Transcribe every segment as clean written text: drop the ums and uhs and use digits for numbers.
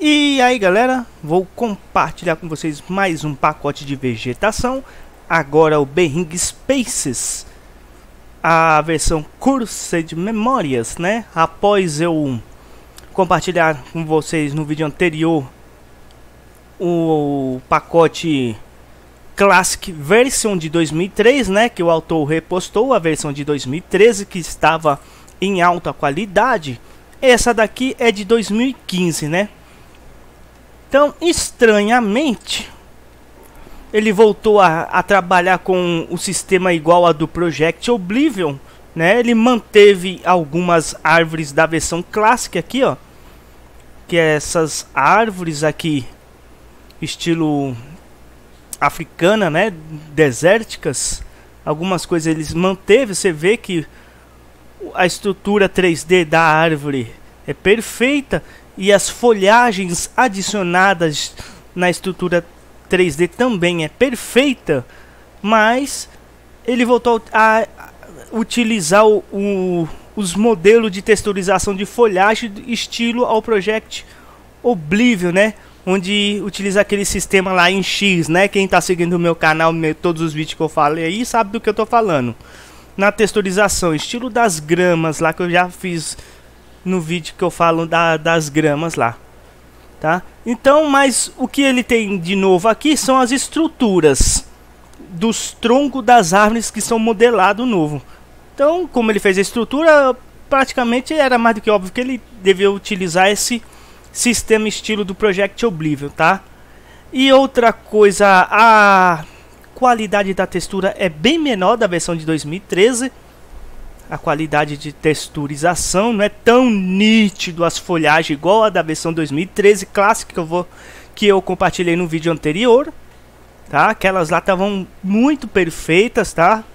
E aí galera, vou compartilhar com vocês mais um pacote de vegetação. Agora o Behring Spaces, a versão Cursed Memórias, né? Após eu compartilhar com vocês no vídeo anterior o pacote Classic Version de 2003, né? Que o autor repostou a versão de 2013 que estava em alta qualidade. Essa daqui é de 2015, né? Então, estranhamente, ele voltou a trabalhar com o sistema igual a do Project Oblivion, né? Ele manteve algumas árvores da versão clássica aqui, ó, que é essas árvores aqui, estilo africana, né? Desérticas. Algumas coisas eles manteve. Você vê que a estrutura 3D da árvore é perfeita. E as folhagens adicionadas na estrutura 3D também é perfeita, mas ele voltou a utilizar os modelos de texturização de folhagem estilo ao Project Oblivion, né? Onde utiliza aquele sistema lá em X, né? Quem está seguindo o meu canal, todos os vídeos que eu falei aí, sabe do que eu estou falando. Na texturização, estilo das gramas lá que eu já fiz no vídeo que eu falo das gramas lá, tá? Então, mas o que ele tem de novo aqui são as estruturas dos troncos das árvores que são modelado novo. Então, como ele fez a estrutura, praticamente era mais do que óbvio que ele devia utilizar esse sistema estilo do Project Oblivion, tá? E outra coisa, a qualidade da textura é bem menor da versão de 2013. A qualidade de texturização não é tão nítido as folhagens igual a da versão 2013 clássica que eu compartilhei no vídeo anterior, tá? Aquelas lá estavam muito perfeitas, tá?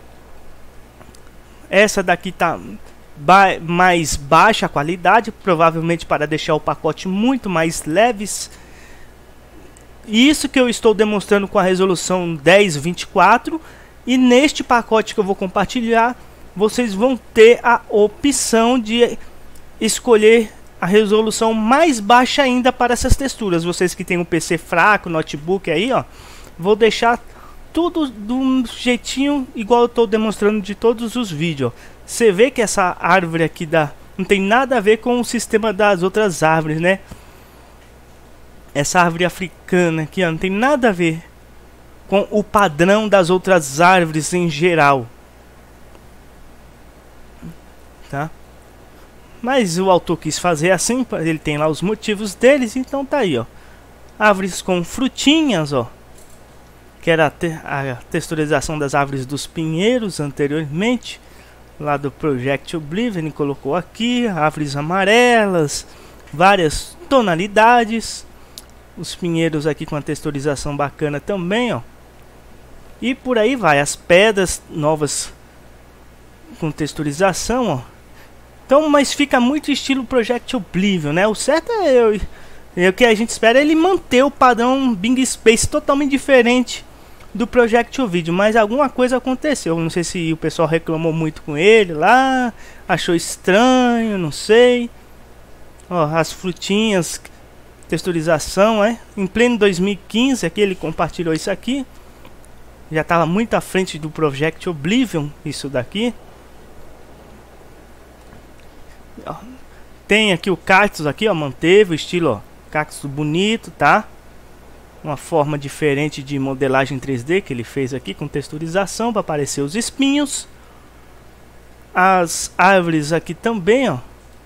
Essa daqui tá mais baixa a qualidade, provavelmente para deixar o pacote muito mais leves. Isso que eu estou demonstrando com a resolução 1024, e neste pacote que eu vou compartilhar vocês vão ter a opção de escolher a resolução mais baixa ainda para essas texturas. Vocês que tem um PC fraco, notebook aí, ó, vou deixar tudo do jeitinho igual eu estou demonstrando de todos os vídeos. Você vê que essa árvore aqui não tem nada a ver com o sistema das outras árvores, né? Essa árvore africana aqui, ó, não tem nada a ver com o padrão das outras árvores em geral. Tá? Mas o autor quis fazer assim, ele tem lá os motivos deles, então tá aí, ó. Árvores com frutinhas, ó. Que era a texturização das árvores dos pinheiros anteriormente, lá do Project Oblivion, ele colocou aqui, árvores amarelas, várias tonalidades. Os pinheiros aqui com a texturização bacana também, ó. E por aí vai, as pedras novas com texturização, ó. Então, mas fica muito estilo Project Oblivion, né? O certo é o que a gente espera é ele manter o padrão Behring Space totalmente diferente do Project Oblivion, mas alguma coisa aconteceu. Não sei se o pessoal reclamou muito com ele lá, achou estranho, não sei. Ó, as frutinhas, texturização, em pleno 2015, aqui ele compartilhou isso aqui. Já estava muito à frente do Project Oblivion, isso daqui. Tem aqui o cactus aqui, ó, manteve o estilo, ó, cactus bonito, tá? Uma forma diferente de modelagem 3D que ele fez aqui com texturização para aparecer os espinhos. As árvores aqui também, ó,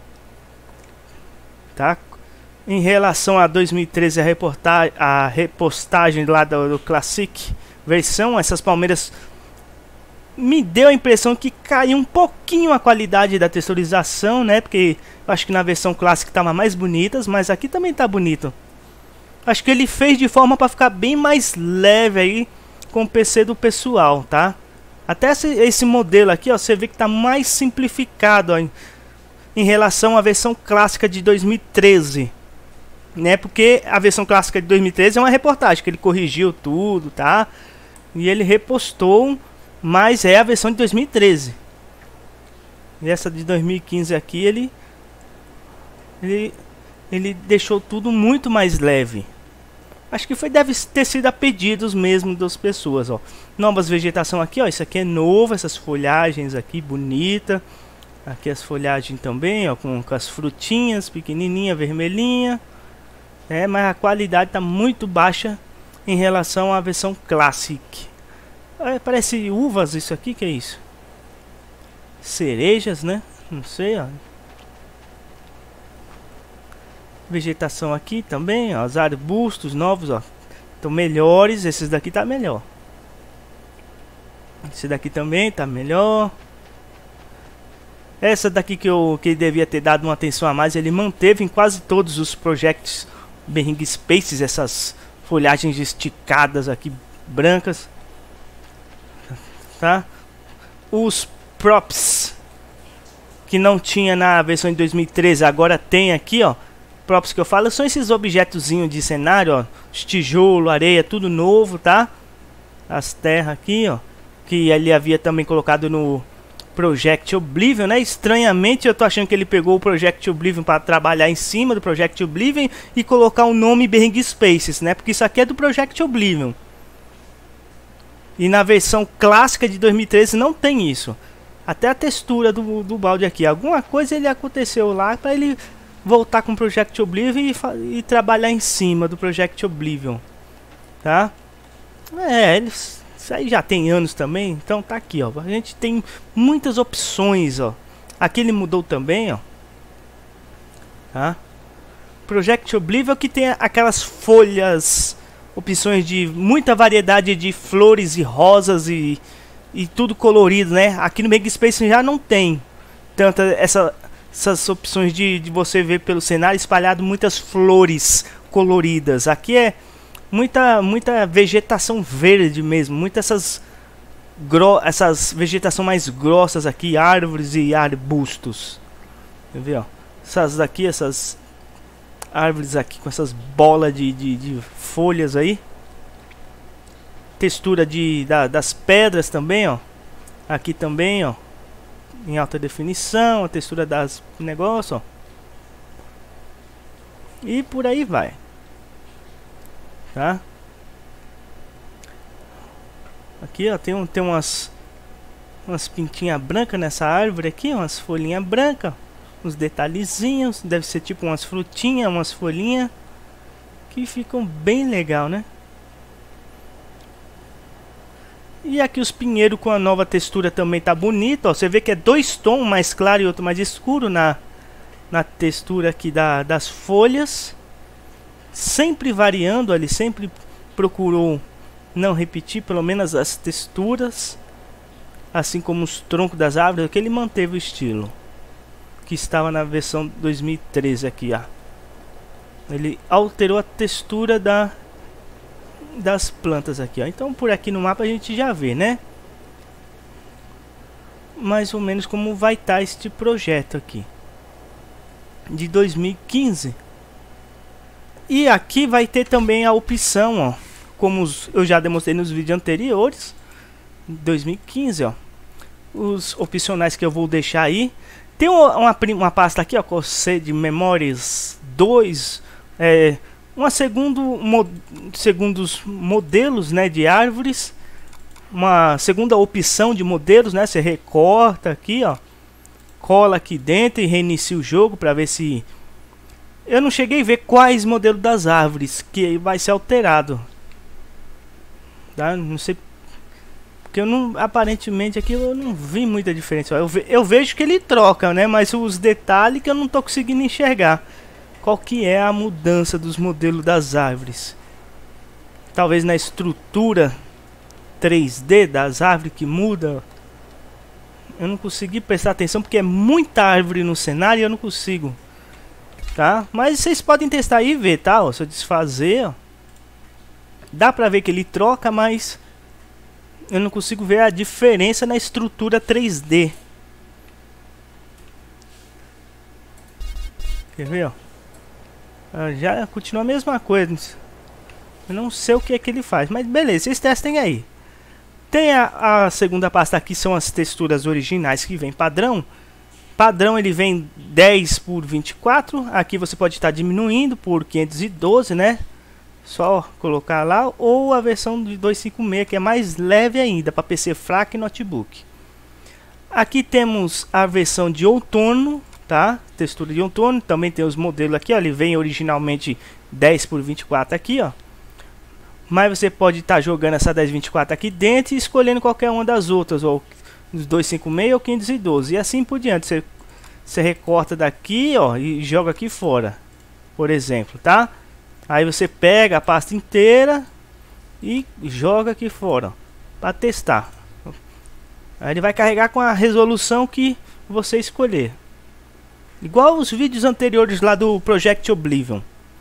tá? Em relação a 2013 a repostagem lá do Classic versão, essas palmeiras me deu a impressão que caiu um pouquinho a qualidade da texturização, né? Porque eu acho que na versão clássica estava mais bonitas, mas aqui também tá bonito. Acho que ele fez de forma para ficar bem mais leve aí com o PC do pessoal, tá? Até esse modelo aqui, ó, você vê que tá mais simplificado, ó, em relação à versão clássica de 2013, né? Porque a versão clássica de 2013 é uma reportagem que ele corrigiu tudo, tá? E ele repostou, mas é a versão de 2013. E essa de 2015 aqui, ele ele deixou tudo muito mais leve. Acho que deve ter sido a pedidos mesmo das pessoas, ó. Novas vegetação aqui, ó. Isso aqui é novo, essas folhagens aqui, bonita. Aqui as folhagens também, ó, com as frutinhas, pequenininha, vermelhinha. Mas a qualidade tá muito baixa em relação à versão Classic. Parece uvas isso aqui, que é isso? Cerejas, né? Não sei, ó. Vegetação aqui também, ó, os arbustos novos, ó, estão melhores. Esses daqui tá melhor. Esse daqui também tá melhor. Essa daqui que ele devia ter dado uma atenção a mais, ele manteve em quase todos os projetos Behring Spaces, essas folhagens esticadas aqui, brancas, tá? Os props que não tinha na versão de 2013, agora tem aqui, ó. Props que eu falo são esses objetozinhos de cenário, ó, os tijolo, areia, tudo novo, tá? As terras aqui, ó, que ele havia também colocado no Project Oblivion, né? Estranhamente eu tô achando que ele pegou o Project Oblivion para trabalhar em cima do Project Oblivion e colocar o nome Behring Spaces, né? Porque isso aqui é do Project Oblivion. E na versão clássica de 2013 não tem isso. Até a textura do balde aqui, alguma coisa ele aconteceu lá para ele voltar com o Project Oblivion e trabalhar em cima do Project Oblivion, tá? Isso aí já tem anos também, então tá aqui, ó. A gente tem muitas opções, ó. Aqui ele mudou também, ó. Tá? Project Oblivion que tem aquelas folhas, opções de muita variedade de flores e rosas e tudo colorido, né? Aqui no Behring Space já não tem tanta essas opções de você ver pelo cenário espalhado muitas flores coloridas. Aqui é muita vegetação verde mesmo, muitas essas vegetação mais grossas aqui, árvores e arbustos. Quer ver, ó? Essas daqui, essas árvores aqui com essas bolas de folhas aí. Textura das pedras também, ó. Aqui também, ó, em alta definição, a textura das negócios, ó. E por aí vai, tá? Aqui, ó, tem umas pintinhas brancas nessa árvore aqui, umas folhinhas brancas, uns detalhezinhos, deve ser tipo umas frutinhas, umas folhinhas que ficam bem legal, né? E aqui os pinheiros com a nova textura também tá bonito, ó. Você vê que é dois tons, um mais claro e outro mais escuro na textura aqui das folhas. Sempre variando ali, sempre procurou não repetir, pelo menos as texturas. Assim como os troncos das árvores, que ele manteve o estilo que estava na versão 2013 aqui, ó. Ele alterou a textura das plantas aqui, ó. Então por aqui no mapa a gente já vê, né, mais ou menos como vai estar este projeto aqui de 2015. E aqui vai ter também a opção, ó, como eu já demonstrei nos vídeos anteriores, 2015, ó, os opcionais que eu vou deixar aí. Tem uma pasta aqui, ó, com de Memories 2, segundos modelos, né, de árvores, uma segunda opção de modelos, né? Você recorta aqui, ó, cola aqui dentro e reinicia o jogo para ver se eu não cheguei a ver quais modelos das árvores que vai ser alterado, tá? Não sei, porque eu não, aparentemente aqui eu não vi muita diferença. Eu vejo que ele troca, né, mas os detalhes que eu não tô conseguindo enxergar. Qual que é a mudança dos modelos das árvores? Talvez na estrutura 3D das árvores que muda. Eu não consegui prestar atenção porque é muita árvore no cenário e eu não consigo, tá? Mas vocês podem testar aí e ver, tá? Ó, se eu desfazer, ó, dá pra ver que ele troca, mas eu não consigo ver a diferença na estrutura 3D. Quer ver, ó? Já continua a mesma coisa. Eu não sei o que é que ele faz, mas beleza, vocês testem aí. Tem a segunda pasta aqui, são as texturas originais que vem padrão, Padrão ele vem 10 por 24. Aqui você pode estar diminuindo por 512, né? Só colocar lá, ou a versão de 256, que é mais leve ainda para PC fraco e notebook. Aqui temos a versão de outono, tá? Textura de outono, também tem os modelos aqui, ó. Ele vem originalmente 10 por 24 aqui, ó. Mas você pode estar jogando essa 1024 aqui dentro e escolhendo qualquer uma das outras, ou 256 ou 512, e assim por diante. Você recorta daqui, ó, e joga aqui fora, por exemplo, tá? Aí você pega a pasta inteira e joga aqui fora para testar. Aí ele vai carregar com a resolução que você escolher, igual os vídeos anteriores lá do Project Oblivion.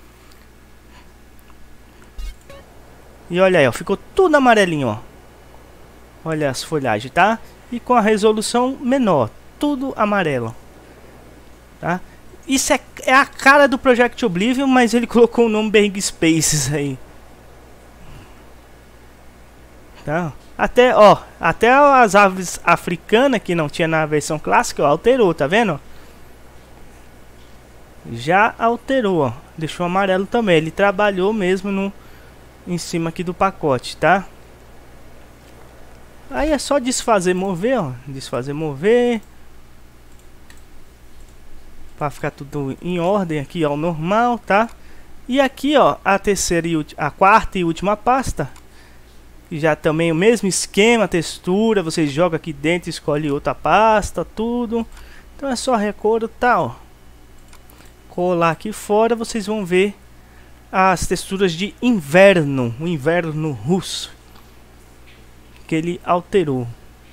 E olha aí, ó, ficou tudo amarelinho, ó. Olha as folhagens, tá? E com a resolução menor, tudo amarelo, tá? Isso é a cara do Project Oblivion, mas ele colocou o nome Behring Spaces aí, tá? Até, ó, até as aves africanas que não tinha na versão clássica, ó, alterou, tá vendo? Já alterou, ó. Deixou amarelo também. Ele trabalhou mesmo em cima aqui do pacote, tá? Aí é só desfazer, mover, ó. Desfazer, mover. Para ficar tudo em ordem aqui, ó, normal, tá? E aqui, ó, a terceira e a quarta e última pasta. Já também o mesmo esquema, textura. Você joga aqui dentro, escolhe outra pasta, tudo. Então é só recortar, ó. Colar aqui fora, vocês vão ver as texturas de inverno, o inverno russo, que ele alterou.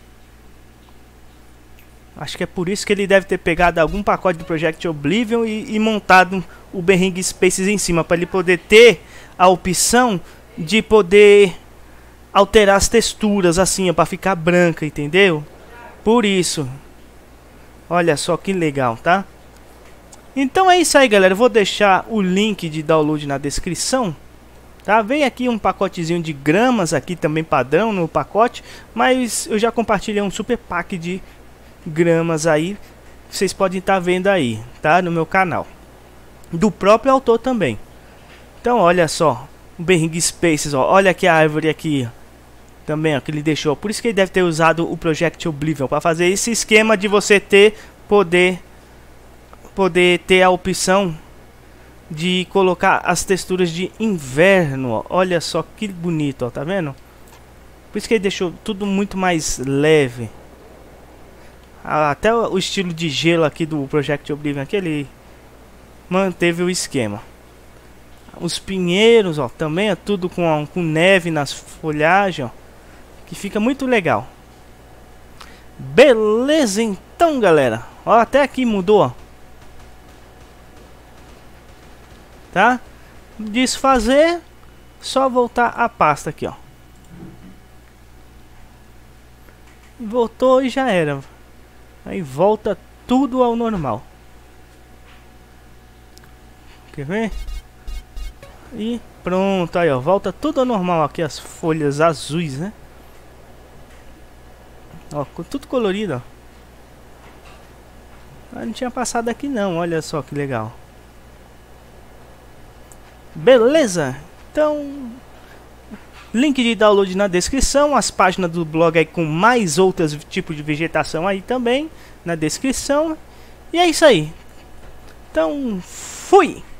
Acho que é por isso que ele deve ter pegado algum pacote do Project Oblivion e montado o Behring Spaces em cima, para ele poder ter a opção de poder alterar as texturas assim, para ficar branca, entendeu? Por isso. Olha só que legal, tá? Então é isso aí, galera. Eu vou deixar o link de download na descrição, tá? Vem aqui um pacotezinho de gramas aqui também padrão no pacote, mas eu já compartilhei um super pack de gramas aí, vocês podem estar vendo aí, tá? No meu canal, do próprio autor também. Então olha só, o Behring Spaces, ó. Olha aqui a árvore aqui também, ó, que ele deixou. Por isso que ele deve ter usado o Project Oblivion, para fazer esse esquema de você poder ter a opção de colocar as texturas de inverno, ó. Olha só que bonito, ó, tá vendo? Por isso que ele deixou tudo muito mais leve. Até o estilo de gelo aqui do Project Oblivion aqui, ele manteve o esquema. Os pinheiros, ó, também é tudo com neve nas folhagens, ó, que fica muito legal. Beleza, então, galera. Ó, até aqui mudou, ó. Tá? Desfazer, só voltar a pasta aqui, ó. Voltou e já era. Aí volta tudo ao normal. Quer ver? E pronto, aí ó, volta tudo ao normal aqui, as folhas azuis, né? Ó, tudo colorido, ó. Ah, não tinha passado aqui não, olha só que legal. Beleza? Então, link de download na descrição, as páginas do blog aí com mais outros tipos de vegetação aí também na descrição. E é isso aí. Então, fui!